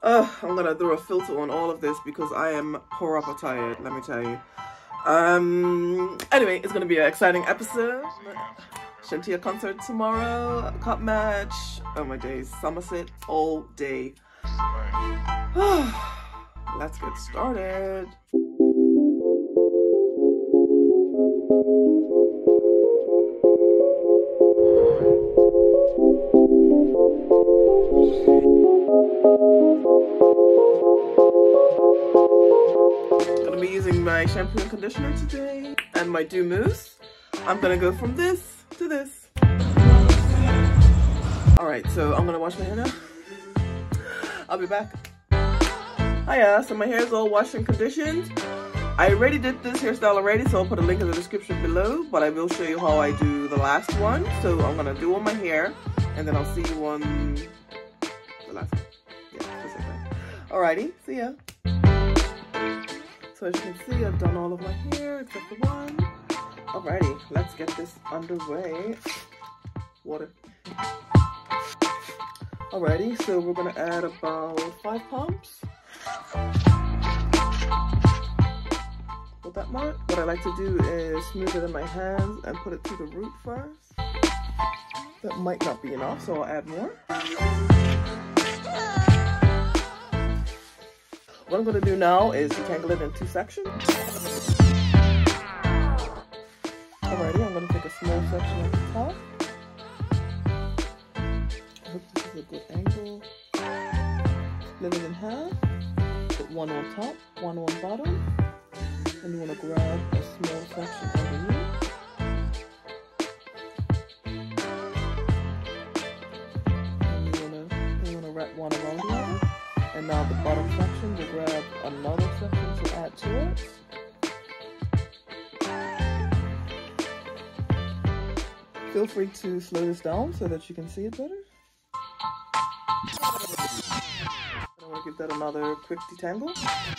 I'm gonna throw a filter on all of this because I am proper tired, let me tell you. Anyway, it's gonna be an exciting episode. Shantia concert tomorrow, CupMatch, oh my days, Somerset all day. Let's get started. Gonna be using my shampoo and conditioner today and my dew mousse. I'm gonna go from this to this. Alright, so I'm gonna wash my hair now. I'll be back. Hiya, so my hair is all washed and conditioned. I already did this hairstyle already, so I'll put a link in the description below, but I will show you how I do the last one. So I'm gonna do on my hair and then I'll see you on the last one. Yeah, just like that. Alrighty, see ya. So as you can see, I've done all of my hair except for one. Alrighty, let's get this underway. Water. Alrighty, so we're gonna add about 5 pumps. With that much. What I like to do is smooth it in my hands and put it to the root first. That might not be enough, so I'll add more. What I'm gonna do now is detangle it in 2 sections. Alrighty, I'm gonna take a small section at the top. I hope this is a good angle. Split it in half. Put one on top, one on bottom. And you wanna grab a small section underneath. And you wanna wrap one around the other. And now the bottom section, we'll grab another section to add to it. Feel free to slow this down so that you can see it better. I want to give that another quick detangle.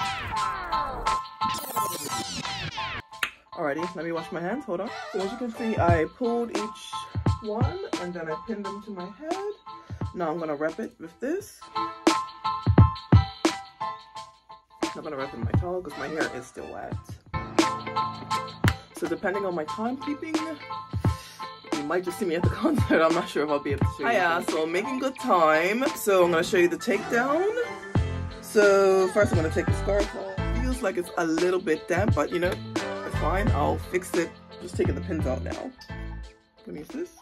Alrighty, let me wash my hands, hold on. So as you can see, I pulled each one and then I pinned them to my head. Now I'm gonna wrap it with this. I'm gonna wrap it in my towel because my hair is still wet. So depending on my timekeeping, you might just see me at the concert. I'm not sure if I'll be able to show you. Hiya, so I'm making good time. So I'm gonna show you the takedown. So first I'm gonna take the scarf off. Feels like it's a little bit damp, but you know, it's fine. I'll fix it. Just taking the pins out now. Let me use this.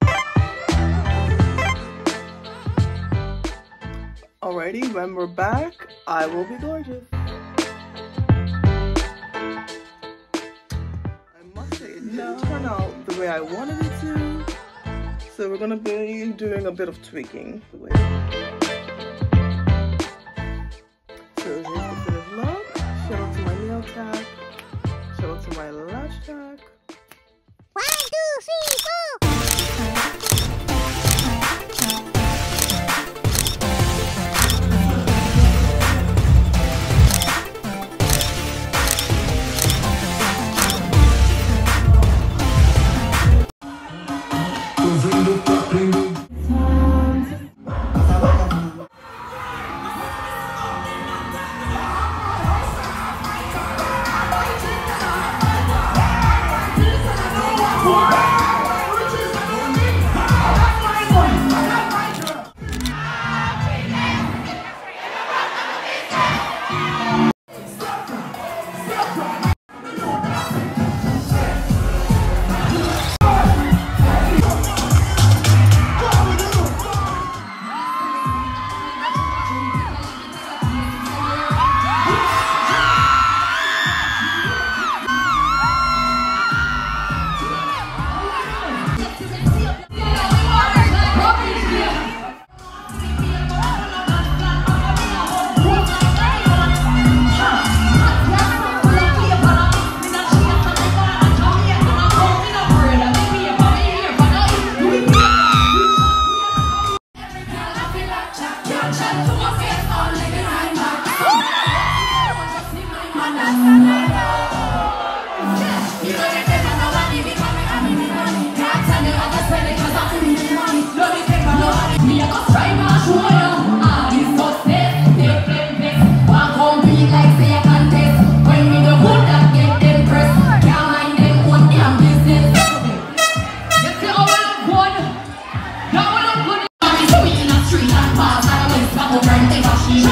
Alrighty, when we're back, I will be gorgeous. I must say, it didn't turn out the way I wanted it to. So we're gonna be doing a bit of tweaking. So here's the finished look. Shout out to my nail tack. Shout out to my lash tack. 1, 2, 3, 4.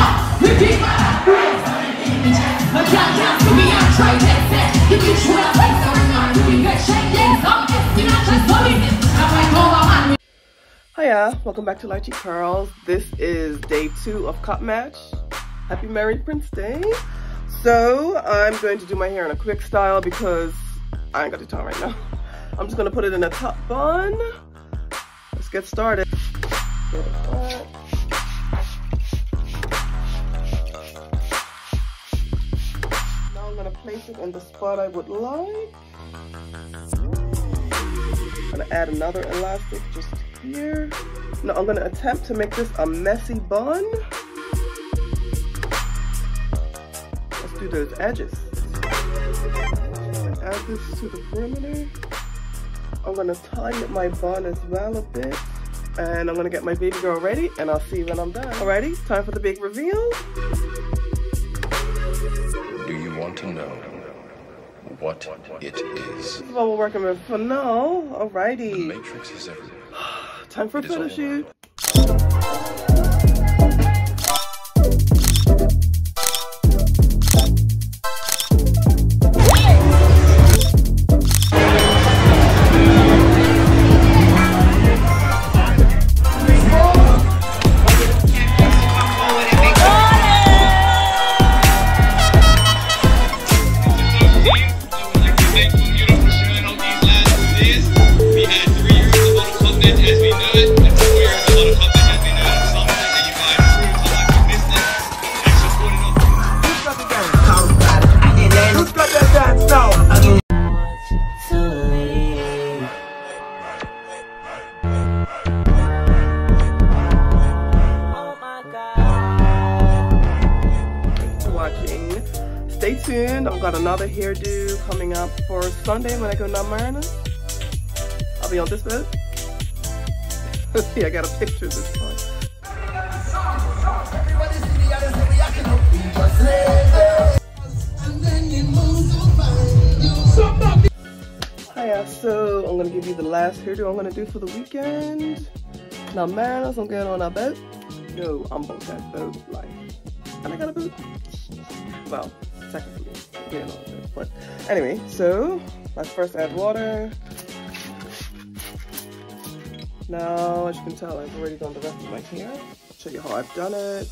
Hiya, welcome back to LiQWYD Curls. This is day 2 of CupMatch. Happy Married Prince Day. So I'm going to do my hair in a quick style because I ain't got the time right now. I'm just gonna put it in a top bun. Let's get started. Now I'm gonna place it in the spot I would like. I'm gonna add another elastic just here. Now I'm gonna attempt to make this a messy bun. Let's do those edges. Add this to the perimeter. I'm gonna tighten my bun as well a bit. And I'm gonna get my baby girl ready and I'll see you when I'm done. Alrighty, time for the big reveal. Do you want to know what it is? This is what we're working with for now. Alrighty. The Matrix is everywhere. Time for a photo shoot. Stay tuned. I've got another hairdo coming up for Sunday when I go non-mariner. I'll be on this boat. See, I got a picture this time. Hiya, so I'm gonna give you the last hairdo I'm gonna do for the weekend. Now mariners, I'm getting on our boat. Yo, I'm about that boat life. And I got a boat. Well, technically, getting on a boat. But anyway, so let's first add water. Now, as you can tell, I've already done the rest of my hair. I'll show you how I've done it.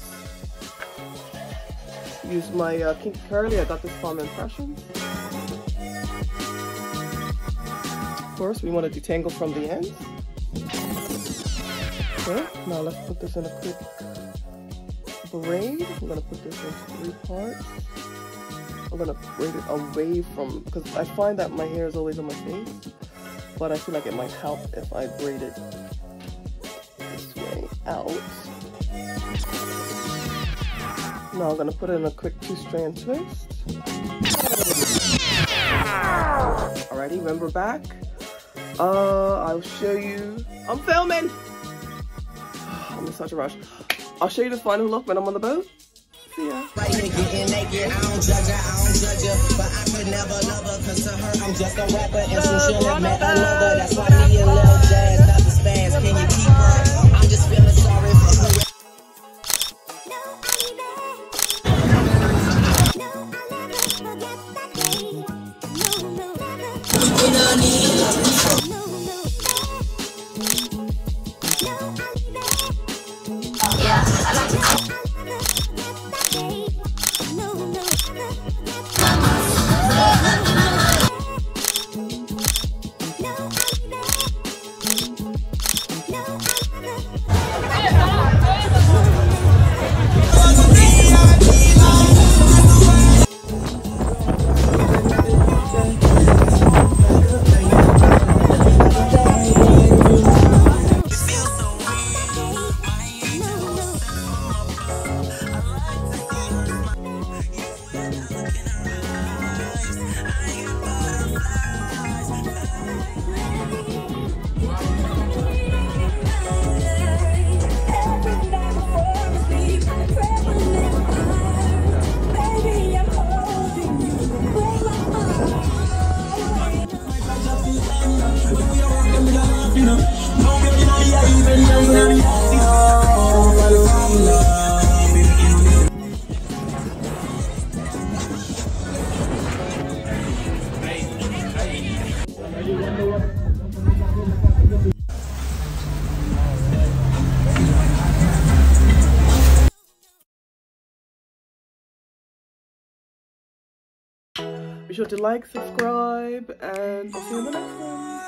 Use my kinky curly. I got this from Impressions. Of course, we want to detangle from the ends. Okay, now let's put this in a quick braid. I'm going to put this into 3 parts. I'm going to braid it away from, because I find that my hair is always on my face, but I feel like it might help if I braid it this way out. Now I'm going to put it in a quick 2-strand twist. Alrighty, remember back. I'll show you. I'm filming! I'm in such a rush. I'll show you the final look when I'm on the boat. See ya. Right here getting naked, I don't judge her, but I could never love her, cause to her I'm just a rapper, and soon she'll have met another. That's why me and Lil Jazz got the spaz. Can you keep her? I'm just feeling sorry for her. Be sure to like, subscribe, and I'll see you in the next one.